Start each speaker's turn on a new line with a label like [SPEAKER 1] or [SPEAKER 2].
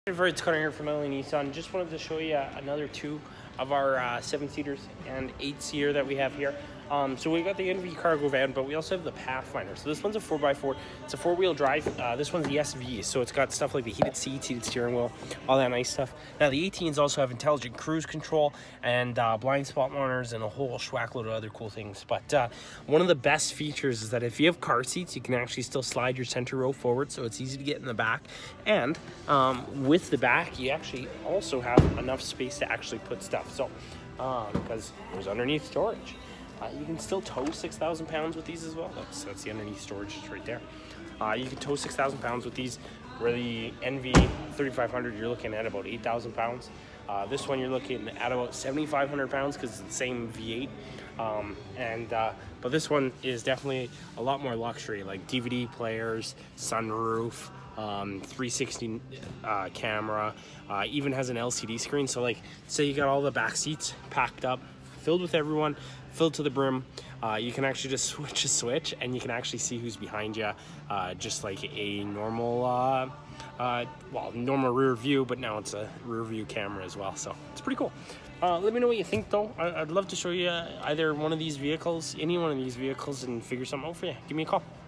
[SPEAKER 1] It's Connor here from LA Nissan. Just wanted to show you another two of our 7-seaters and 8-seater that we have here. So we got the NV cargo van, but we also have the Pathfinder. So this one's a 4x4. It's a 4-wheel drive. This one's the SV, so it's got stuff like the heated seats, heated steering wheel, all that nice stuff. Now the 18s also have intelligent cruise control and blind spot monitors and a whole schwack load of other cool things. But one of the best features is that if you have car seats, you can actually still slide your center row forward, so it's easy to get in the back. And with the back, you actually also have enough space to actually put stuff. So because there's underneath storage. You can still tow 6,000 pounds with these as well. That's the underneath storage just right there. You can tow 6,000 pounds with these, where the NV 3500 you're looking at about 8,000 pounds. This one you're looking at about 7,500 pounds because it's the same V8. But this one is definitely a lot more luxury, like DVD players, sunroof, 360 camera, even has an LCD screen. So like, say you got all the back seats packed up, filled with everyone, filled to the brim, you can actually just switch a switch and you can actually see who's behind you, just like a normal normal rear view, but now it's a rear view camera as well, so it's pretty cool. Let me know what you think though. I'd love to show you either one of these vehicles, any one of these vehicles, and figure something out for you. Give me a call.